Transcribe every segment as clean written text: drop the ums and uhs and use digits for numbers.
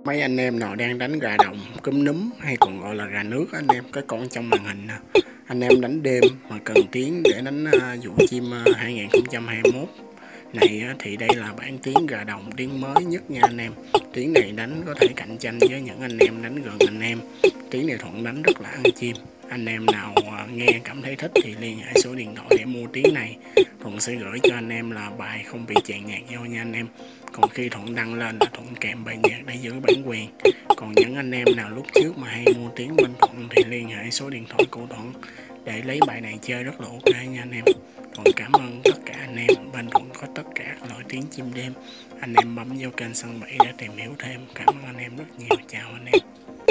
Mấy anh em nào đang đánh gà đồng, cúm núm hay còn gọi là gà nước anh em, cái con trong màn hình nè. Anh em đánh đêm mà cần tiếng để đánh dụ chim 2021 này thì đây là bản tiếng gà đồng, tiếng mới nhất nha anh em. Tiếng này đánh có thể cạnh tranh với những anh em đánh gần anh em. Tiếng này Thuận đánh rất là ăn chim. Anh em nào nghe cảm thấy thích thì liên hệ số điện thoại để mua tiếng này. Thuận sẽ gửi cho anh em là bài không bị chèn nhạc vô nha anh em. Còn khi Thuận đăng lên là Thuận kèm bài nhạc để giữ bản quyền. Còn những anh em nào lúc trước mà hay mua tiếng bên Thuận thì liên hệ số điện thoại của Thuận để lấy bài này chơi rất là ok nha anh em. Thuận cảm ơn tất cả anh em. Bên Thuận có tất cả các loại tiếng chim đêm. Anh em bấm vô kênh Săn Bẫy để tìm hiểu thêm. Cảm ơn anh em rất nhiều. Chào anh em.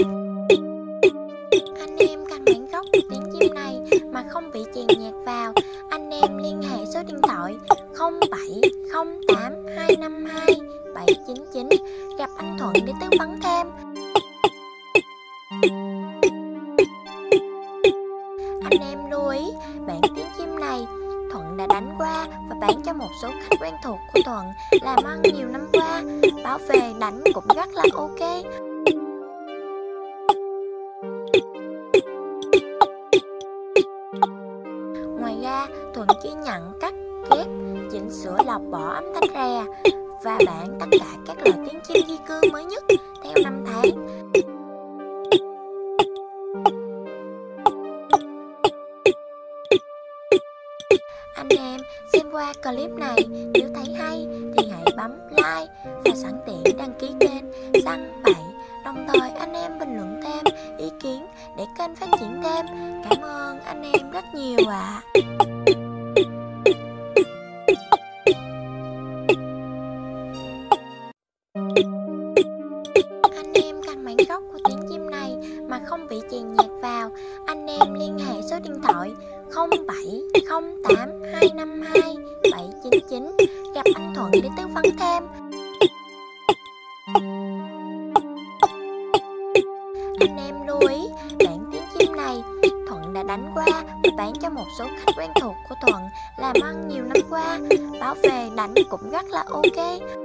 Anh em cần bản gốc của tiếng chim này mà không bị chèn nhạc vào, anh em liên hệ số điện thoại 0708252799 gặp anh Thuận để tư vấn thêm. Anh em lưu ý, bản tiếng chim này Thuận đã đánh qua và bán cho một số khách quen thuộc của Thuận làm ăn nhiều năm qua, bảo về đánh cũng rất là ok. Ngoài ra, Thuận chỉ nhận cắt, ghép, chỉnh sửa lọc bỏ âm thanh rè và bán tất cả các loại tiếng chim di cư mới nhất theo năm tháng. Anh em xem qua clip này nếu thấy hay thì hãy bấm like và sẵn tiện đăng ký kênh Săn Bẫy. Đồng thời anh em bình luận thêm ý kiến để kênh phát triển thêm. Cảm ơn anh em rất nhiều ạ. Anh em cần bản gốc của tiếng chim này mà không bị chèn nhạc vào, anh em liên hệ số điện thoại 0708252799 gặp anh Thuận để tư vấn thêm. Anh em lưu ý, bản tiếng chim này Thuận đã đánh qua và bán cho một số khách quen thuộc của Thuận làm ăn nhiều năm qua, bảo về đánh cũng rất là ok.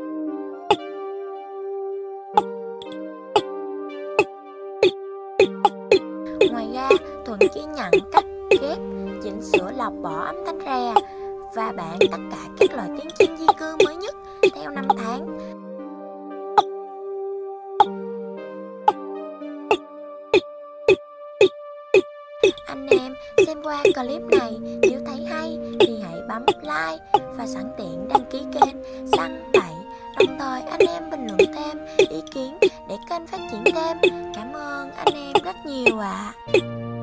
Ngoài ra, Thuận chỉ nhận cắt, ghép, chỉnh sửa lọc bỏ âm thanh rè và bán tất cả các loại tiếng chim di cư mới nhất theo năm tháng. Anh em xem qua clip này nếu thấy hay thì hãy bấm like và sẵn tiện đăng ký kênh Săn Bẫy. Đồng thời anh em bình luận thêm ý kiến để kênh phát triển thêm. Cảm ơn anh em rất nhiều ạ.